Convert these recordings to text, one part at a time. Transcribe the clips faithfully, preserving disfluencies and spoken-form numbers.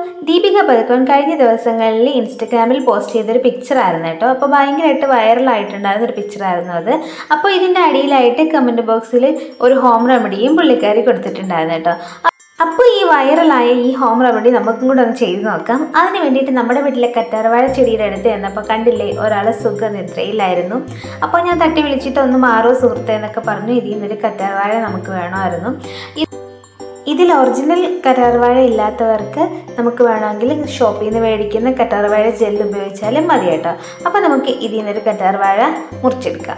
ദീപിക പദുക്കോൺ കഴിഞ്ഞ ദിവസങ്ങളിൽ ഇൻസ്റ്റഗ്രാമിൽ പോസ്റ്റ് ചെയ്തൊരു പിക്ചറായിരുന്നു കേട്ടോ. അപ്പോൾ ഭയങ്കരമായിട്ട് വൈറലായിട്ടുണ്ടായിരുന്ന ഒരു പിക്ചറായിരുന്നു അത്. അപ്പോൾ ഇതിൻ്റെ അടിയിലായിട്ട് കമൻറ്റ് ബോക്സിൽ ഒരു ഹോം റെമഡിയും പുള്ളിക്കാരി കൊടുത്തിട്ടുണ്ടായിരുന്നു കേട്ടോ. അപ്പോൾ ഈ വൈറലായ ഈ ഹോം റെമഡി നമുക്കും കൂടെ ഒന്ന് ചെയ്ത് നോക്കാം. അതിന് വേണ്ടിയിട്ട് നമ്മുടെ വീട്ടിലെ കറ്റാർവാഴ ചെടിയുടെ അടുത്ത് ചെന്നപ്പോൾ കണ്ടില്ലേ, ഒരാൾ സുഖനിദ്രയിലായിരുന്നു. അപ്പോൾ ഞാൻ തട്ടി വിളിച്ചിട്ട് ഒന്ന് മാറോ സുഹൃത്തെ എന്നൊക്കെ പറഞ്ഞു. ഇതിൽ നിന്നൊരു കറ്റാർവാഴ നമുക്ക് വേണമായിരുന്നു. ഇതിൽ ഒറിജിനൽ കറ്റാർവാഴ ഇല്ലാത്തവർക്ക് നമുക്ക് വേണമെങ്കിൽ ഷോപ്പിൽ നിന്ന് മേടിക്കുന്ന കറ്റാർവാഴ ജെൽ ഉപയോഗിച്ചാലും മതി കേട്ടോ. അപ്പോൾ നമുക്ക് ഇതിൽ നിന്നൊരു കറ്റാർവാഴ മുറിച്ചെടുക്കാം.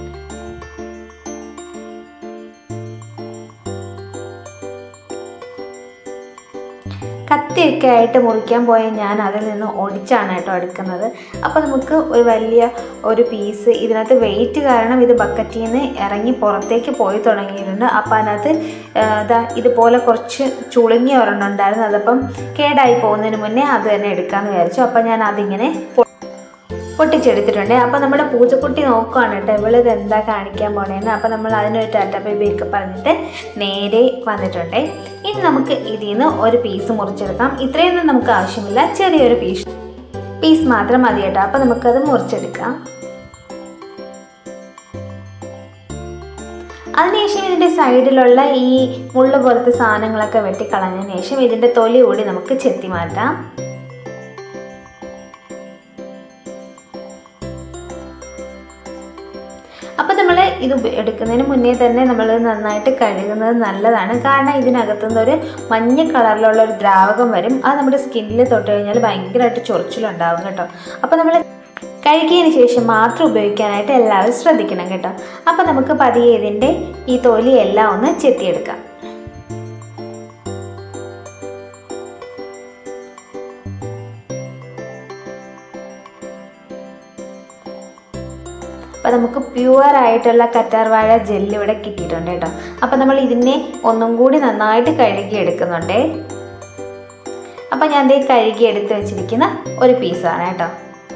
കത്തിയൊക്കെ ആയിട്ട് മുറിക്കാൻ പോയ ഞാൻ അതിൽ നിന്ന് ഒടിച്ചാണ് കേട്ടോ എടുക്കുന്നത്. അപ്പോൾ നമുക്ക് ഒരു വലിയ ഒരു പീസ് ഇതിനകത്ത് വെയിറ്റ് കാരണം ഇത് ബക്കറ്റിൽ നിന്ന് ഇറങ്ങി പുറത്തേക്ക് പോയി തുടങ്ങിയിട്ടുണ്ട്. അപ്പോൾ അതിനകത്ത് ഇതാ ഇതുപോലെ കുറച്ച് ചുളുങ്ങിയ ഒരെണ്ണം ഉണ്ടായിരുന്നു. അതപ്പം കേടായി പോകുന്നതിന് മുന്നേ അത് തന്നെ എടുക്കാമെന്ന് വിചാരിച്ചു. അപ്പോൾ ഞാൻ അതിങ്ങനെ പൊട്ടിച്ചെടുത്തിട്ടുണ്ട്. അപ്പോൾ നമ്മുടെ പൂജക്കുട്ടി നോക്കുകയാണ് കേട്ടോ, ഇവളിത് എന്താ കാണിക്കാൻ പോണേന്ന്. അപ്പോൾ നമ്മൾ അതിനൊരു ടാറ്റ ബേബിയൊക്കെ പറഞ്ഞിട്ട് നേരെ വന്നിട്ടുണ്ട്. ഇനി നമുക്ക് ഇതിൽ നിന്ന് ഒരു പീസ് മുറിച്ചെടുക്കാം. ഇത്രയൊന്നും നമുക്ക് ആവശ്യമില്ല, ചെറിയൊരു പീസ് പീസ് മാത്രം മതി കേട്ടോ. അപ്പോൾ നമുക്കത് മുറിച്ചെടുക്കാം. അതിനുശേഷം ഇതിൻ്റെ സൈഡിലുള്ള ഈ മുള്ള പോലത്തെ സാധനങ്ങളൊക്കെ വെട്ടിക്കളഞ്ഞതിന് ശേഷം ഇതിൻ്റെ തൊലി കൂടി നമുക്ക് ചെത്തി മാറ്റാം. അപ്പോൾ നമ്മൾ ഇത് എടുക്കുന്നതിന് മുന്നേ തന്നെ നമ്മൾ നന്നായിട്ട് കഴുകുന്നത് നല്ലതാണ്. കാരണം ഇതിനകത്തുനിന്ന് ഒരു മഞ്ഞ കളറിലുള്ള ഒരു ദ്രാവകം വരും. അത് നമ്മുടെ സ്കിന്നിൽ തൊട്ട് കഴിഞ്ഞാൽ ഭയങ്കരമായിട്ട് ചൊറിച്ചിലുണ്ടാവും കേട്ടോ. അപ്പോൾ നമ്മൾ കഴുകിയതിന് ശേഷം മാത്രം ഉപയോഗിക്കാനായിട്ട് എല്ലാവരും ശ്രദ്ധിക്കണം കേട്ടോ. അപ്പോൾ നമുക്ക് പതിയെ ഇതിൻ്റെ ഈ തൊലിയെല്ലാം ഒന്ന് ചെത്തിയെടുക്കാം. അപ്പോൾ നമുക്ക് പ്യുവറായിട്ടുള്ള കറ്റാർവാഴ ജെല്ല് ഇവിടെ കിട്ടിയിട്ടുണ്ട് കേട്ടോ. അപ്പോൾ നമ്മൾ ഇതിനെ ഒന്നും കൂടി നന്നായിട്ട് കഴുകി എടുക്കുന്നുണ്ട്. അപ്പോൾ ഞാൻ ദേ കഴുകി എടുത്ത് വെച്ചിരിക്കുന്ന ഒരു പീസാണ് കേട്ടോ.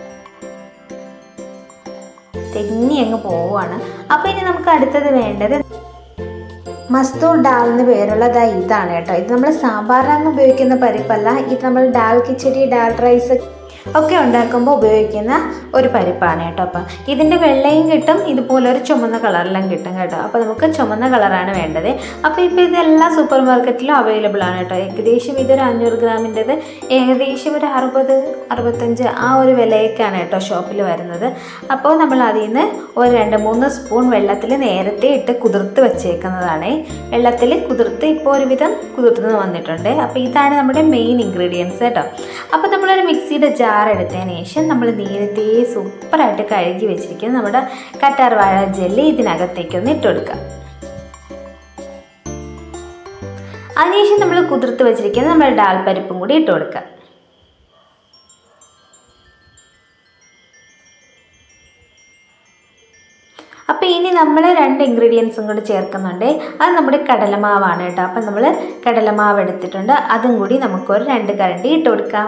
തെന്നി അങ്ങ് പോവുകയാണ്. അപ്പോൾ ഇനി നമുക്ക് അടുത്തത് വേണ്ടത് മസ്തൂർ ഡാൽ എന്ന് പേരുള്ളത് ഇതാണ് കേട്ടോ. ഇത് നമ്മൾ സാമ്പാറിന് ഉപയോഗിക്കുന്ന പരിപ്പല്ല. ഇത് നമ്മൾ ഡാൽ കിച്ചടി, ഡാൽ റൈസ് ഒക്കെ ഉണ്ടാക്കുമ്പോൾ ഉപയോഗിക്കുന്ന ഒരു പരിപ്പാണ് കേട്ടോ. അപ്പം ഇതിൻ്റെ വെള്ളയും കിട്ടും, ഇതുപോലെ ഒരു ചുമന്ന കളറിലും കിട്ടും കേട്ടോ. അപ്പോൾ നമുക്ക് ചുമന്ന കളറാണ് വേണ്ടത്. അപ്പോൾ ഇപ്പോൾ ഇതെല്ലാം സൂപ്പർ മാർക്കറ്റിലും അവൈലബിൾ ആണ് കേട്ടോ. ഏകദേശം ഇതൊരു അഞ്ഞൂറ് ഗ്രാമിൻ്റെത് ഏകദേശം ഒരു അറുപത് അറുപത്തഞ്ച് ആ ഒരു വിലയൊക്കെയാണ് കേട്ടോ ഷോപ്പിൽ വരുന്നത്. അപ്പോൾ നമ്മൾ അതിൽ നിന്ന് ഒരു രണ്ട് മൂന്ന് സ്പൂൺ വെള്ളത്തിൽ നേരത്തെ ഇട്ട് കുതിർത്ത് വെച്ചേക്കുന്നതാണ്. വെള്ളത്തിൽ കുതിർത്ത് ഇപ്പോൾ ഒരുവിധം കുതിർന്ന് വന്നിട്ടുണ്ട്. അപ്പോൾ ഇതാണ് നമ്മുടെ മെയിൻ ഇൻഗ്രീഡിയൻസ് കേട്ടോ. അപ്പോൾ നമ്മളൊരു മിക്സിയുടെ ജാർ എടുത്തതിന് ശേഷം നമ്മൾ നേരത്തെ സൂപ്പറായിട്ട് കഴുകി വെച്ചിരിക്കുന്ന നമ്മുടെ കറ്റാർവാഴ ജെല്ല് ഇതിനകത്തേക്കൊന്ന് ഇട്ട് കൊടുക്കാം. അതിനുശേഷം നമ്മൾ കുതിർത്ത് വെച്ചിരിക്കുന്ന നമ്മുടെ ഡാൽ പരിപ്പും കൂടി ഇട്ട് കൊടുക്കാം. അപ്പോൾ ഇനി നമ്മൾ രണ്ട് ഇൻഗ്രീഡിയൻസും കൂടി ചേർക്കുന്നുണ്ട്. അത് നമ്മുടെ കടലമാവാണ് കേട്ടോ. അപ്പം നമ്മൾ കടലമാവ് എടുത്തിട്ടുണ്ട്. അതും കൂടി നമുക്കൊരു രണ്ട് കരണ്ടി ഇട്ട് കൊടുക്കാം.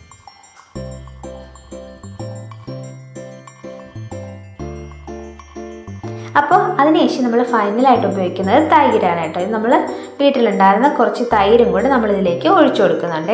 അപ്പോൾ അതിനുശേഷം നമ്മൾ ഫൈനലായിട്ട് ഉപയോഗിക്കുന്നത് തൈരാണ് കേട്ടോ. ഇത് നമ്മൾ വീട്ടിലുണ്ടായിരുന്ന കുറച്ച് തൈരും കൂടി നമ്മളിതിലേക്ക് ഒഴിച്ചു കൊടുക്കുന്നുണ്ട്.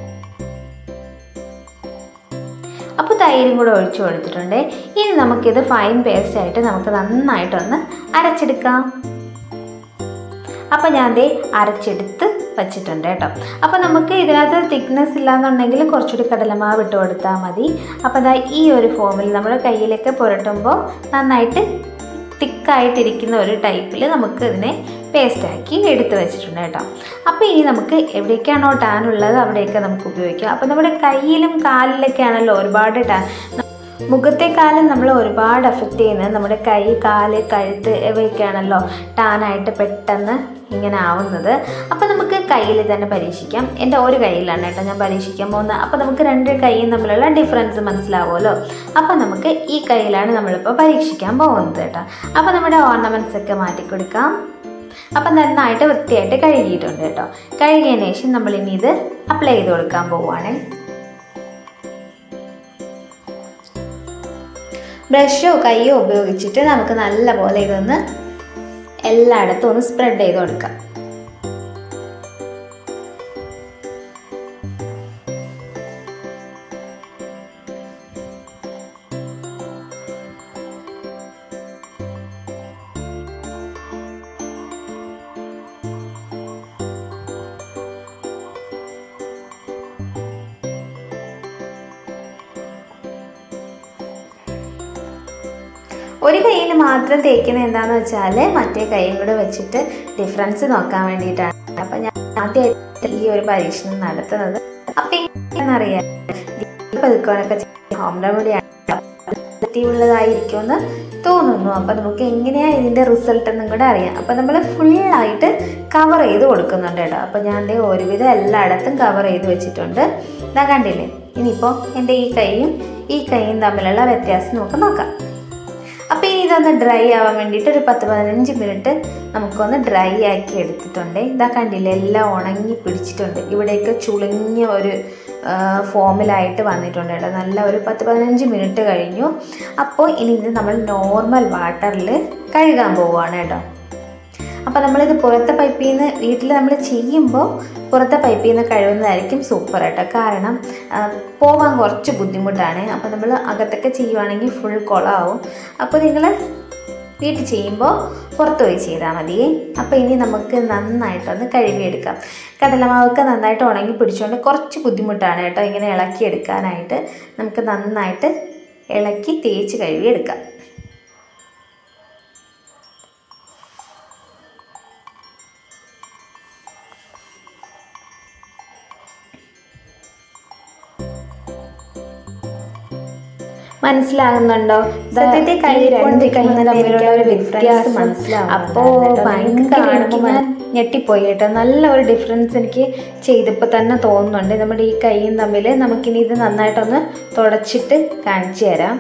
അപ്പോൾ തൈരും കൂടെ ഒഴിച്ചു കൊടുത്തിട്ടുണ്ട്. ഇനി നമുക്കിത് ഫൈൻ പേസ്റ്റായിട്ട് നമുക്ക് നന്നായിട്ടൊന്ന് അരച്ചെടുക്കാം. അപ്പോൾ ഞാൻ ദേ അരച്ചെടുത്ത് വച്ചിട്ടുണ്ട് കേട്ടോ. അപ്പോൾ നമുക്ക് ഇതിനകത്ത് തിക്നെസ് ഇല്ലാന്നുണ്ടെങ്കിൽ കുറച്ചുകൂടി കടലമാവ് ഇട്ട് കൊടുത്താൽ മതി. അപ്പോൾ അതാ ഈ ഒരു ഫോമിൽ നമ്മുടെ കയ്യിലൊക്കെ പുരട്ടുമ്പോൾ നന്നായിട്ട് തിക്കായിട്ടിരിക്കുന്ന ഒരു ടൈപ്പിൽ നമുക്ക് ഇതിനെ പേസ്റ്റാക്കി എടുത്ത് വെച്ചിട്ടുണ്ട് കേട്ടോ. അപ്പോൾ ഇനി നമുക്ക് എവിടേക്കാണോ ടാൻ ഉള്ളത് അവിടെയൊക്കെ നമുക്ക് ഉപയോഗിക്കാം. അപ്പോൾ നമ്മുടെ കയ്യിലും കാലിലൊക്കെ ആണല്ലോ ഒരുപാട് ടാൻ. മുഖത്തെക്കാലം നമ്മൾ ഒരുപാട് എഫക്റ്റ് ചെയ്യുന്നത് നമ്മുടെ കൈ, കാല്, കഴുത്ത് ഇവയൊക്കെയാണല്ലോ ടാനായിട്ട് പെട്ടെന്ന് ഇങ്ങനെ ആവുന്നത്. അപ്പോൾ നമുക്ക് കയ്യിൽ തന്നെ പരീക്ഷിക്കാം. എൻ്റെ ഒരു കയ്യിലാണ് കേട്ടോ ഞാൻ പരീക്ഷിക്കാൻ പോകുന്നത്. അപ്പോൾ നമുക്ക് രണ്ട് കൈയും തമ്മിലുള്ള ഡിഫറൻസ് മനസ്സിലാവുമല്ലോ. അപ്പോൾ നമുക്ക് ഈ കയ്യിലാണ് നമ്മളിപ്പോൾ പരീക്ഷിക്കാൻ പോകുന്നത് കേട്ടോ. അപ്പോൾ നമ്മുടെ ഓർണമെൻറ്റ്സ് ഒക്കെ മാറ്റിക്കൊടുക്കാം. അപ്പം നന്നായിട്ട് വൃത്തിയായിട്ട് കഴുകിയിട്ടുണ്ട് കേട്ടോ. കഴുകിയതിന് ശേഷം നമ്മളിനി ഇത് അപ്ലൈ ചെയ്ത് കൊടുക്കാൻ പോവുകയാണ്. ബ്രഷോ കയ്യോ ഉപയോഗിച്ചിട്ട് നമുക്ക് നല്ലപോലെ ഇതൊന്ന് എല്ലായിടത്തും ഒന്ന് സ്പ്രെഡ് ചെയ്ത് കൊടുക്കാം. ഒരു കയ്യിൽ മാത്രം തേക്കുന്നത് എന്താണെന്ന് വെച്ചാൽ മറ്റേ കൈയും കൂടെ വെച്ചിട്ട് ഡിഫറൻസ് നോക്കാൻ വേണ്ടിയിട്ടാണ്. അപ്പം ഞാൻ ആദ്യമായിട്ട് ഈ ഒരു പരീക്ഷണം നടത്തുന്നത്. അപ്പം എങ്ങനെയാണെന്നറിയാം, പതുക്കോണൊക്കെ ഹോം റെമഡിയാണ് ഉള്ളതായിരിക്കുമെന്ന് തോന്നുന്നു. അപ്പം നമുക്ക് എങ്ങനെയാണ് ഇതിൻ്റെ റിസൾട്ട് എന്നും കൂടെ അറിയാം. അപ്പം നമ്മൾ ഫുള്ളായിട്ട് കവർ ചെയ്ത് കൊടുക്കുന്നുണ്ട് കേട്ടോ. അപ്പം ഞാൻ എൻ്റെ ഒരുവിധം എല്ലായിടത്തും കവർ ചെയ്ത് വെച്ചിട്ടുണ്ട്. ഇതാ കണ്ടില്ലേ. ഇനിയിപ്പോൾ എൻ്റെ ഈ കൈയും ഈ കൈയും തമ്മിലുള്ള വ്യത്യാസം നമുക്ക് നോക്കാം. അപ്പോൾ ഇനി ഇതൊന്ന് ഡ്രൈ ആവാൻ വേണ്ടിയിട്ട് ഒരു പത്ത് പതിനഞ്ച് മിനിറ്റ് നമുക്കൊന്ന് ഡ്രൈ ആക്കി എടുത്തിട്ടുണ്ട്. ഇതാ കണ്ടില്ലേ, എല്ലാം ഉണങ്ങി പിടിച്ചിട്ടുണ്ട്. ഇവിടെയൊക്കെ ചുളുങ്ങിയ ഒരു ഫോമിലായിട്ട് വന്നിട്ടുണ്ട് കേട്ടോ. നല്ല ഒരു പത്ത് പതിനഞ്ച് മിനിറ്റ് കഴിഞ്ഞു. അപ്പോൾ ഇനി ഇത് നമ്മൾ നോർമൽ വാട്ടറിൽ കഴുകാൻ പോവുകയാണ് കേട്ടോ. അപ്പോൾ നമ്മളിത് പുറത്തെ പൈപ്പിൽ നിന്ന് വീട്ടിൽ നമ്മൾ ചെയ്യുമ്പോൾ പുറത്തെ പൈപ്പിൽ നിന്ന് കഴുകുന്നതായിരിക്കും സൂപ്പർ കേട്ടോ. കാരണം പോവാൻ കുറച്ച് ബുദ്ധിമുട്ടാണ്. അപ്പോൾ നമ്മൾ അകത്തൊക്കെ ചെയ്യുവാണെങ്കിൽ ഫുൾ കുളമാവും. അപ്പോൾ നിങ്ങൾ വീട്ടിൽ ചെയ്യുമ്പോൾ പുറത്ത് പോയി ചെയ്താൽ മതിയേ. അപ്പോൾ ഇനി നമുക്ക് നന്നായിട്ടൊന്ന് കഴുകിയെടുക്കാം. കടലമാവൊക്കെ നന്നായിട്ട് ഉണങ്ങി പിടിച്ചുകൊണ്ട് കുറച്ച് ബുദ്ധിമുട്ടാണ് കേട്ടോ ഇങ്ങനെ ഇളക്കിയെടുക്കാനായിട്ട്. നമുക്ക് നന്നായിട്ട് ഇളക്കി തേച്ച് കഴുകിയെടുക്കാം. മനസ്സിലാകുന്നുണ്ടോ? സത്യത്തിൽ കൈ രണ്ട് കൈ തമ്മിലുള്ള ഒരു വ്യത്യാസം മനസ്സിലാവും. അപ്പോൾ ഭയങ്കര ഞാൻ ഞെട്ടിപ്പോയി കേട്ടോ. നല്ല ഒരു ഡിഫറൻസ് എനിക്ക് ചെയ്തപ്പോൾ തന്നെ തോന്നുന്നുണ്ട്. നമ്മുടെ ഈ കൈയും തമ്മിൽ നമുക്കിനി ഇത് നന്നായിട്ടൊന്ന് തുടച്ചിട്ട് കാണിച്ചു തരാം.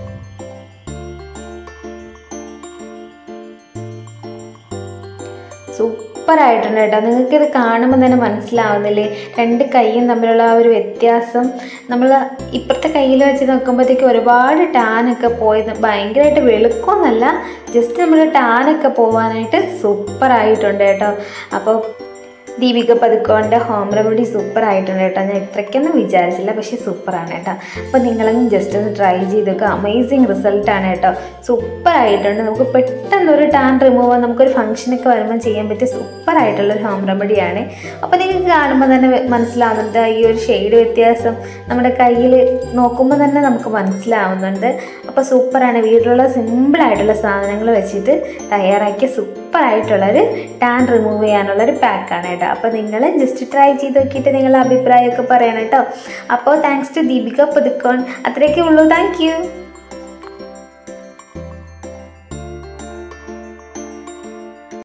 സൂപ്പറായിട്ടുണ്ട് കേട്ടോ. നിങ്ങൾക്കിത് കാണുമ്പോൾ തന്നെ മനസ്സിലാവുന്നില്ലേ രണ്ട് കൈയും തമ്മിലുള്ള ആ ഒരു വ്യത്യാസം? നമ്മൾ ഇപ്പുറത്തെ കയ്യിൽ വെച്ച് നോക്കുമ്പോഴത്തേക്ക് ഒരുപാട് ടാനൊക്കെ പോയത് ഭയങ്കരമായിട്ട് വെളുക്കൊന്നല്ല, ജസ്റ്റ് നമ്മൾ ടാനൊക്കെ പോകാനായിട്ട് സൂപ്പറായിട്ടുണ്ട് കേട്ടോ. അപ്പോൾ ദീപിക പതുക്കോൻ്റെ ഹോം റെമഡി സൂപ്പറായിട്ടുണ്ട് കേട്ടോ. ഞാൻ ഇത്രയ്ക്കൊന്നും വിചാരിച്ചില്ല, പക്ഷേ സൂപ്പറാണ് കേട്ടോ. അപ്പോൾ നിങ്ങളും ജസ്റ്റ് ഒന്ന് ട്രൈ ചെയ്തൊക്കെ അമേസിങ് റിസൾട്ടാണ് കേട്ടോ. സൂപ്പറായിട്ടുണ്ട്. നമുക്ക് പെട്ടെന്നൊരു ടാൻ റിമൂവ് നമുക്കൊരു ഫംഗ്ഷനൊക്കെ വരുമ്പോൾ ചെയ്യാൻ പറ്റിയ സൂപ്പറായിട്ടുള്ളൊരു ഹോം റെമഡിയാണ്. അപ്പോൾ നിങ്ങൾക്ക് കാണുമ്പോൾ തന്നെ മനസ്സിലാവുന്നുണ്ട് ഈ ഒരു ഷെയ്ഡ് വ്യത്യാസം നമ്മുടെ കയ്യിൽ നോക്കുമ്പോൾ തന്നെ നമുക്ക് മനസ്സിലാവുന്നുണ്ട്. അപ്പോൾ സൂപ്പറാണ്. വീട്ടിലുള്ള സിമ്പിളായിട്ടുള്ള സാധനങ്ങൾ വെച്ചിട്ട് തയ്യാറാക്കിയ സൂപ്പറായിട്ടുള്ളൊരു ടാൻ റിമൂവ് ചെയ്യാനുള്ളൊരു പാക്കാണ് കേട്ടോ. അപ്പോൾ നിങ്ങൾ ജസ്റ്റ് ട്രൈ ചെയ്ത് നോക്കിയിട്ട് നിങ്ങളുടെ അഭിപ്രായമൊക്കെ പറയണം കേട്ടോ. അപ്പോൾ താങ്ക്സ് ടു ദീപിക പതുക്കോൺ. അത്രയൊക്കെ ഉള്ളൂ. Thank U.